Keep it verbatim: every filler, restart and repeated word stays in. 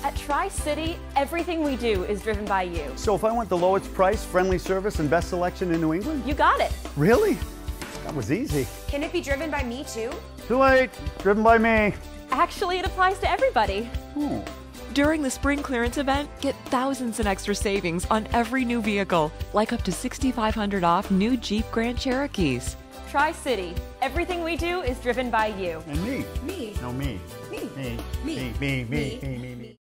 At Tri-City, everything we do is driven by you. So if I want the lowest price, friendly service, and best selection in New England? You got it. Really? That was easy. Can it be driven by me too? Too late. Driven by me. Actually, it applies to everybody. Oh. During the spring clearance event, get thousands in extra savings on every new vehicle, like up to six thousand five hundred dollars off new Jeep Grand Cherokees. Tri-City, everything we do is driven by you. And me. Me. No, me. Me. Me. Me. Me. Me. Me. Me. Me. Me.